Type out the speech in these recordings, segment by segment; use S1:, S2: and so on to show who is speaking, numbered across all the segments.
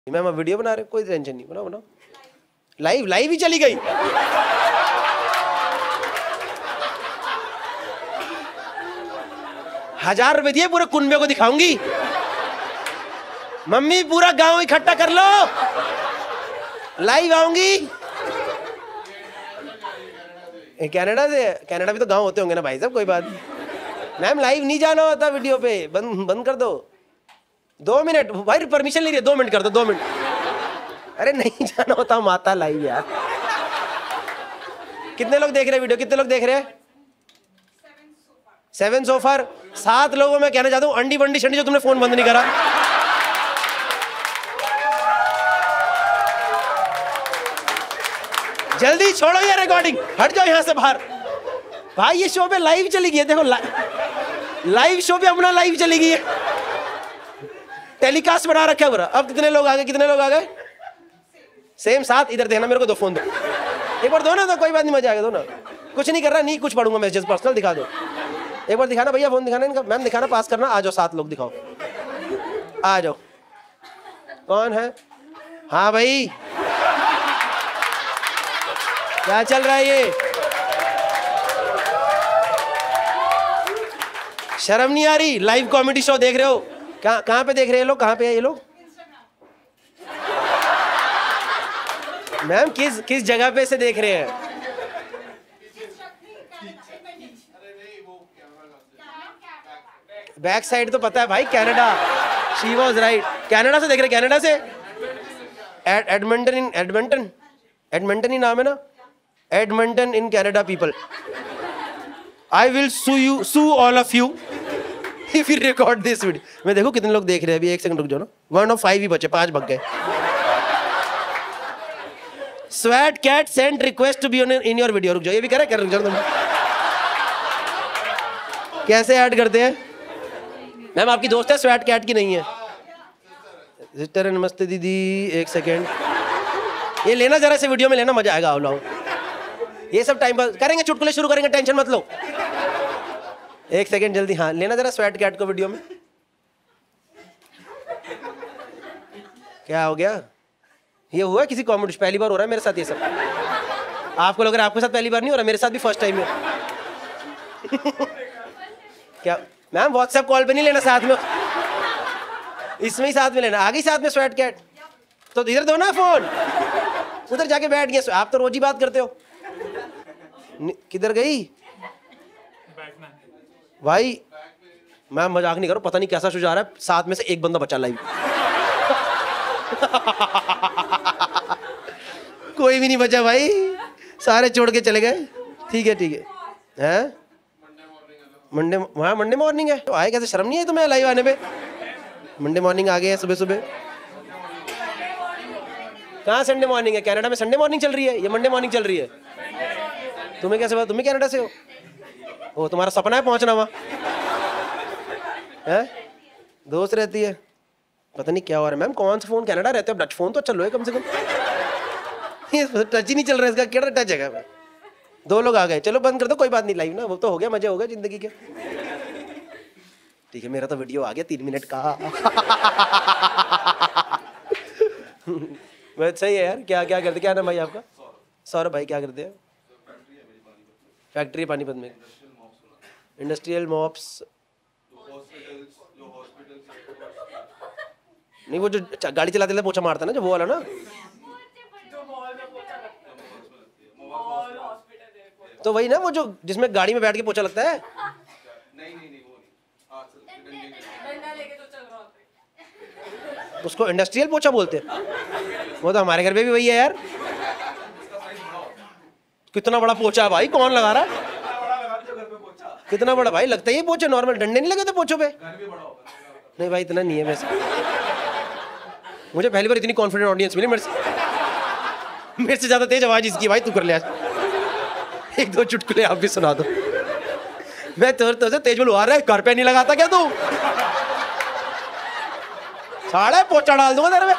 S1: Ma'am आप video बना रहे, कोई टेंशन नहीं, बनाओ बनाओ। लाइव लाइव ही चली गई। ₹1000 दिए, पूरे कुनबे को दिखाऊंगी। मम्मी पूरा गांव इकट्ठा कर लो, लाइव आऊंगी। कनाडा से? कनाडा भी तो गांव होते होंगे ना भाई साहब, कोई बात नहीं। मैम लाइव नहीं जाना होता वीडियो पे, बंद कर दो। 2 मिनट भाई, परमिशन ले रही है, 2 मिनट कर दो, 2 मिनट। अरे नहीं जाना होता माता लाइव यार। कितने लोग देख रहे हैं वीडियो, कितने लोग देख रहे हैं? 7 so far। 7 लोगों में कहना चाहता हूँ, अंडी बंडी शंडी जो तुमने फोन बंद नहीं करा। जल्दी छोड़ो ये रिकॉर्डिंग, हट जाओ यहाँ से बाहर। भाई ये शो पे लाइव चली गई है, देखो लाइव शो पे अपना लाइव चली गई है, टेलीकास्ट बना रखा है पूरा। अब कितने लोग आ गए, कितने लोग आ गए? सेम 7। इधर देखना, मेरे को दो फोन दो, एक बार दो ना, तो कोई बात नहीं, मजा आएगा, दो ना। कुछ नहीं कर रहा, नहीं कुछ पढ़ूंगा मैसेज, पर्सनल दिखा दो। एक बार दिखाना भैया, फोन दिखाना इनका। मैम दिखाना, पास करना। आ जाओ 7 लोग, दिखाओ, आ जाओ। कौन है? हाँ भाई, क्या चल रहा है ये? शर्म नहीं आ रही? लाइव कॉमेडी शो देख रहे हो? कहाँ पे देख रहे हैं लोग, कहाँ पे है ये लोग? मैम किस जगह पे से देख रहे हैं? बैक साइड तो पता है भाई, Canada. She was right, Canada से देख रहे, कनाडा से। एडमंटन ही नाम है ना, Edmonton in Canada people. I will sue all of you if you record this video। मैं देखो कितने लोग देख रहे हैं अभी, 1 सेकंड रुक जाओ ना। 1 of 5 ही बचे, 5 भग गए। स्वैट कैट send request to be in your video. रुक जाओ, ये भी कह रुक जाओ तुम। कैसे ऐड करते हैं? मैम आपकी दोस्त है, स्वैट कैट की नहीं है। सिस्टर नमस्ते दीदी, 1 सेकेंड। ये लेना जरा से वीडियो में लेना, मजा आएगा। आओ ये सब टाइम पास करेंगे, चुटकुले शुरू करेंगे, टेंशन मत लो। 1 सेकेंड जल्दी, हाँ लेना जरा स्वैट कैट को वीडियो में। क्या हो गया? ये हुआ किसी कॉमेडी? पहली बार हो रहा है मेरे साथ ये सब। आपको लग रहा है आपके साथ पहली बार नहीं हो रहा, मेरे साथ भी फर्स्ट टाइम है। क्या मैम व्हाट्सएप कॉल पे नहीं लेना, साथ में इसमें ही साथ में लेना। आ गई साथ में स्वैट कैट, तो इधर दो ना फोन, उधर जाके बैठ गए। आप तो रोज ही बात करते हो। किधर गई भाई? मैं मजाक नहीं करो, पता नहीं कैसा शुजा रहा है। 7 में से 1 बंदा बचा लाइव। कोई भी नहीं बचा भाई, सारे छोड़ के चले गए। ठीक है ठीक है। हैं मंडे, हाँ मंडे मॉर्निंग है तो आए कैसे? शर्म नहीं है तुम्हें लाइव आने पे? मंडे मॉर्निंग आ गए हैं सुबह सुबह। कहाँ संडे मॉर्निंग है? कनाडा में संडे मॉर्निंग चल रही है, ये मंडे मॉर्निंग चल रही है। तुम्हें कैसे पता? तुम्हें कनाडा से हो? ओ तुम्हारा सपना है पहुंचना वहाँ? है दोस्त रहती है, पता नहीं क्या हो रहा है। मैम कौन सा फोन? कनाडा रहते हो, टच फोन तो अच्छा लो है कम से कम। टच ही नहीं चल रहा है इसका, क्या टच है? 2 लोग आ गए, चलो बंद कर दो, कोई बात नहीं, लाइव ना, वो तो हो गया, मजे हो गए जिंदगी के। ठीक है, मेरा तो वीडियो आ गया 3 मिनट का। बस सही है यार। क्या क्या करते, क्या नाम भाई आपका? सौरभ भाई, क्या करते हैं? फैक्ट्री पानीपत में, इंडस्ट्रियल मॉप्स। नहीं वो जो गाड़ी चलाते थे पोछा मारता ना, जो वो वाला ना, तो वही ना, वो जो जिसमें गाड़ी में बैठ के पोछा लगता है। उसको इंडस्ट्रियल पोछा बोलते हैं। वो तो हमारे घर पे भी वही है यार। कितना बड़ा पोछा है भाई, कौन लगा रहा है? कितना बड़ा भाई लगता है ये पोछा? नॉर्मल डंडे नहीं लगे थे पोछों पे? नहीं भाई इतना नहीं है वैसे। मुझे पहली बार इतनी कॉन्फिडेंट ऑडियंस मिली। मेरे से ज्यादा तेज आवाज इसकी। भाई तू कर ले आज 1-2 चुटकुले आप भी सुना दो। मैं तो से तेज बोलू, आ रहा है घर पे नहीं लगाता क्या तू? साढ़े पोछा डाल दूंगा तेरे में।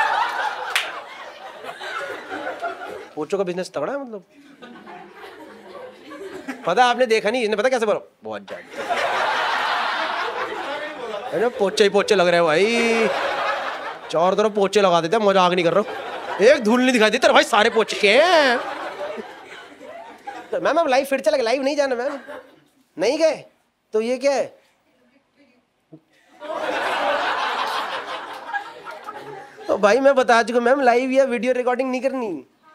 S1: पोछों का बिजनेस तगड़ा है मतलब। पता आपने देखा नहीं, इसने पता कैसे बोला? बहुत ज्यादा पोछे ही पोछे लग रहे हो भाई। चारों तरफ पोचे लगा देते हैं, मजाक नहीं कर रहा हूँ, एक धूल नहीं दिखाई देती भाई, सारे पोचे हैं। तो मैम अब लाइव फिर चला, लाइव नहीं जाना मैम, नहीं गए तो ये क्या है? तो भाई मैं बता चुका मैम, लाइव या वीडियो रिकॉर्डिंग नहीं करनी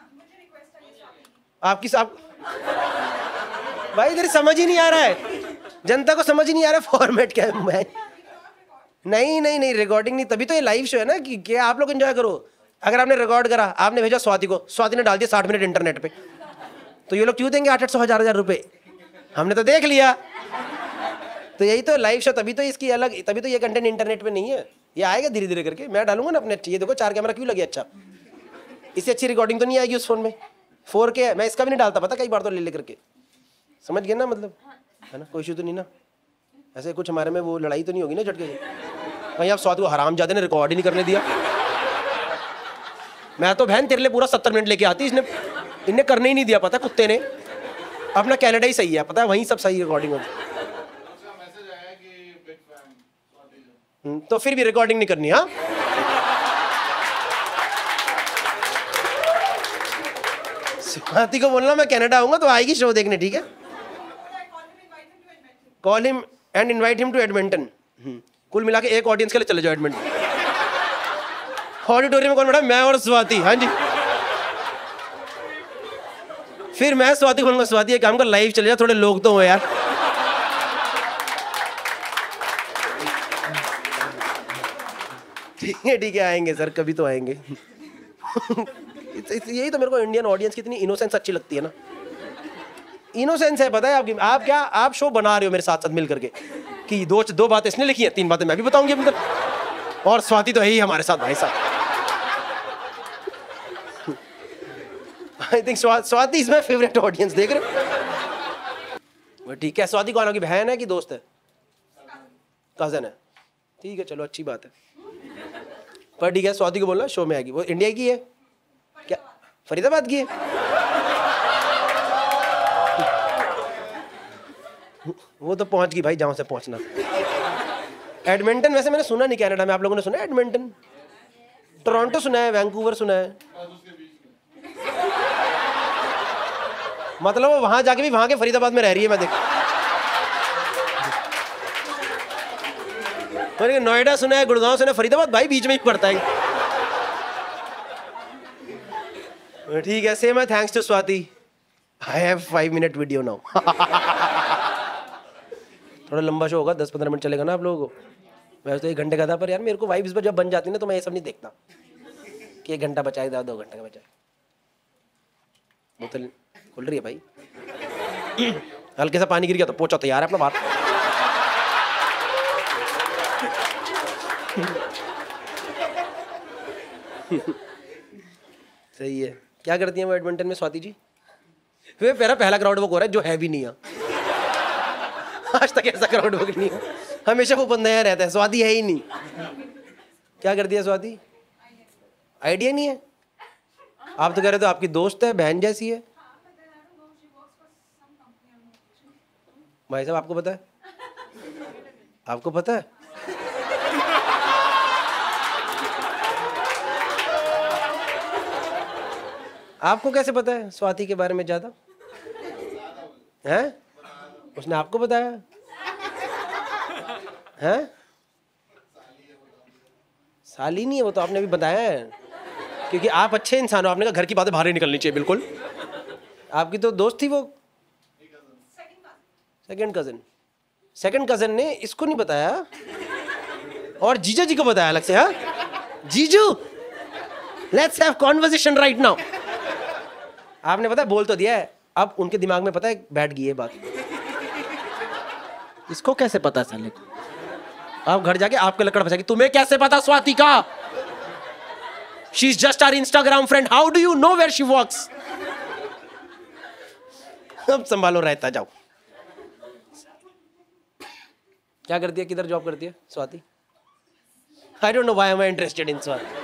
S1: आपकी साहब। भाई इधर समझ ही नहीं आ रहा है, जनता को समझ ही नहीं आ रहा फॉर्मेट क्या है। मैं नहीं नहीं नहीं रिकॉर्डिंग नहीं, तभी तो ये लाइव शो है ना कि आप लोग एंजॉय करो। अगर आपने रिकॉर्ड करा, आपने भेजा स्वाति को, स्वाति ने डाल दिया 60 मिनट इंटरनेट पे, तो ये लोग क्यों देंगे 800 1000 रुपए? हमने तो देख लिया। तो यही तो लाइव शो, तभी तो इसकी अलग, तभी तो ये कंटेंट इंटरनेट पे नहीं है, ये आएगा धीरे धीरे करके। मैं डालूंगा ना अपने, ये देखो 4 कैमरा क्यों लगे, अच्छा इससे अच्छी रिकॉर्डिंग तो नहीं आएगी उस फोन में, 4K है। मैं इसका भी नहीं डालता पता, कई बार तो ले करके, समझ गए ना मतलब, है ना, कोई इशू तो नहीं ना, ऐसे कुछ हमारे में वो लड़ाई तो नहीं होगी ना झटके से कहीं आप स्वाद को हरामजादे ने रिकॉर्ड ही नहीं करने दिया। मैं तो बहन तेरे लिए पूरा 70 मिनट लेके आती, इन्हें करने ही नहीं दिया, पता कुत्ते ने। अपना कनाडा ही सही है, पता है वहीं सब सही रिकॉर्डिंग होती। तो फिर भी रिकॉर्डिंग नहीं करनी। हाँ स्वाति को बोलना मैं कनाडा आऊंगा तो आएगी शो देखने, ठीक है? Call him and invite him to Edmonton. कुल मिला के एक ऑडियंस के लिए चले जाओ एडमिंटन। ऑडिटोरियम में कौन बैठा? मैं और स्वाति। हाँ जी, फिर मैं स्वाति को बोलूंगा स्वाति एक काम कर, लाइव चले जा, थोड़े लोग तो हो यार। ठीक है आएंगे सर, कभी तो आएंगे। यही तो मेरे को इंडियन ऑडियंस की इतनी इनोसेंस अच्छी लगती है ना, इनोसेंस है पता है आपकी। आप क्या, आप शो बना रहे हो मेरे साथ साथ मिल करके कि दो बातें इसने लिखी है, 3 बातें मैं भी बताऊंगी अपनी तरफ, और स्वाति तो है ही हमारे साथ भाई साहब। I think Swati is my favourite audience, देख रहे हो? ठीक है, स्वाति कौन होगी, बहन है कि दोस्त है? कजन है, ठीक है चलो अच्छी बात है। पर ठीक है, स्वाति को बोलना शो में आएगी। वो इंडिया की है क्या, फरीदाबाद की है? वो तो पहुंच गई भाई जहां से पहुंचना। एडमिंटन वैसे मैंने सुना नहीं कनाडा में, आप लोगों ने सुना है एडमिंटन? टोरंटो सुना है, वैंकूवर सुना है, मतलब वो वहां जाके भी वहां के फरीदाबाद में रह रही है मैं देख। नोएडा सुना है, गुड़गांव सुना है, फरीदाबाद भाई बीच में ही पड़ता है। ठीक है, सेम है, thanks to Swati. I have 5 minute video now. थोड़ा लंबा शो होगा, 10-15 मिनट चलेगा ना आप लोगों को। वैसे तो 1 घंटे का था, पर यार मेरे को वाइब्स जब बन जाती है ना तो मैं ये सब नहीं देखता कि 1 घंटा बचाए 2 घंटे का बचाए। बोतल खुल रही है भाई, हल्के सा पानी गिर गया तो पोंछा तैयार है अपना बात। सही है। क्या करती है वो एडमिंटन में स्वाति जी? वे मेरा पहला क्राउड वर्क हो रहा है जो है भी नहीं है। आज तक ऐसा क्राउड वर्क नहीं है, हमेशा वो बंदा यहाँ रहता है, स्वाति है ही नहीं। क्या करती है स्वाति? आइडिया नहीं है। आप तो कह रहे थे आपकी दोस्त है, बहन जैसी है। भाई साहब आपको पता है? आपको पता है? आपको कैसे पता है स्वाति के बारे में ज्यादा? हैं? उसने आपको बताया? हैं? साली नहीं है वो तो, आपने भी बताया है, क्योंकि आप अच्छे इंसान हो। आपने कहा घर की बातें बाहर ही निकलनी चाहिए, बिल्कुल। आपकी तो दोस्त थी वो, सेकंड कजन ने इसको नहीं बताया और जीजा जी को बताया अलग से। हाँ जीजू, let's have conversation right now. आपने पता है बोल तो दिया है, अब उनके दिमाग में पता है बैठ गई है बात। इसको कैसे पता साले को? आप घर जाके आपके लकड़ फंसाएगी, तुम्हें कैसे पता स्वाति का? She is just our Instagram friend, how do you know where she works? अब संभालो, रहता जाओ। क्या करती है, किधर जॉब करती है Swati? I don't know why am I interested in Swati.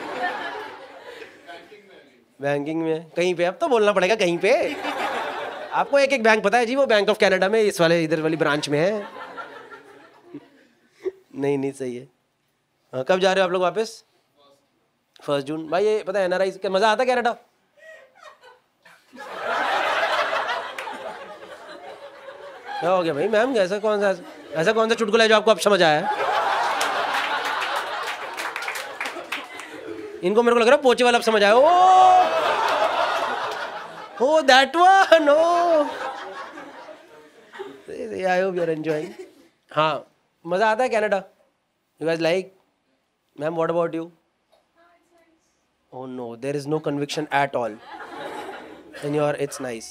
S1: Banking में कहीं पे, अब तो बोलना पड़ेगा कहीं पे। आपको एक बैंक पता है जी? वो बैंक ऑफ कनाडा में इस वाले इधर वाली ब्रांच में है। नहीं सही है। हाँ, कब जा रहे हो आप लोग वापस? 1 जून भाई, ये पता है NRI का मजा आता कनाडा। क्या हो गया भाई मैम, ऐसा कौन सा चुटकुला है जो आपको अब समझ आया है? इनको मेरे को लग रहा है पोचे वाला अब समझ आया। Oh that one, oh I hope you are enjoying. हाँ, मजा आता है Canada? You guys like? Ma'am what about you? Oh no, there is no conviction at all. And it's nice.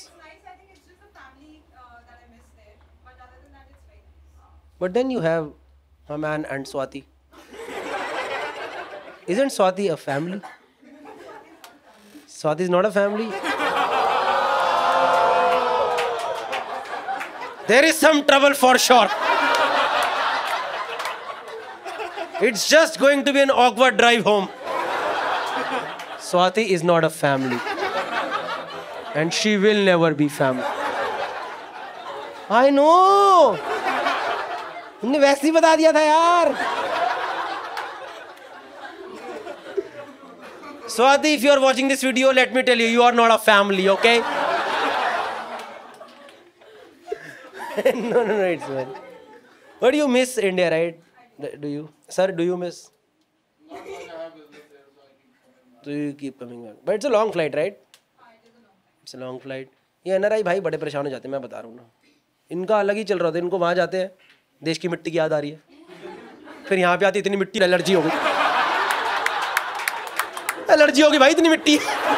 S1: But then you have a man and Swati. Isn't Swati a family? Swati is not a family. There is some trouble for sure. It's just going to be an awkward drive home. Swati is not a family. And she will never be family. I know. तुमने वैसे ही बता दिया था यार। Swati, if you are watching this video, let me tell you, you are not a family, okay? No, it's fine. But you miss India, right? Do you? Sir, do you miss? So you keep coming back. But it's a long flight, right? It's a long flight. ये NRI भाई बड़े परेशान हो जाते हैं, मैं बता रहा हूँ ना। इनका अलग ही चल रहा था, इनको वहाँ जाते हैं, देश की मिट्टी की याद आ रही है, फिर यहाँ पे आती इतनी मिट्टी, एलर्जी हो गई भाई, इतनी मिट्टी।